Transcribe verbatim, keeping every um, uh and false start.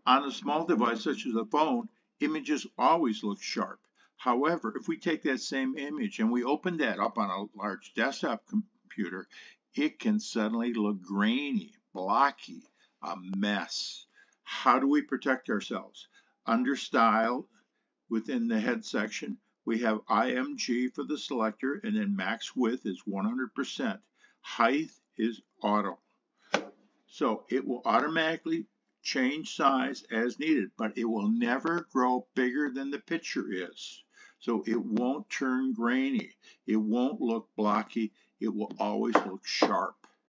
On a small device such as a phone, images always look sharp. However, if we take that same image and we open that up on a large desktop computer, it can suddenly look grainy, blocky, a mess. How do we protect ourselves? Under Style, within the head section, we have I M G for the selector, and then max width is one hundred percent. Height is auto. So it will automatically change size as needed, but it will never grow bigger than the picture is. So it won't turn grainy. It won't look blocky. It will always look sharp.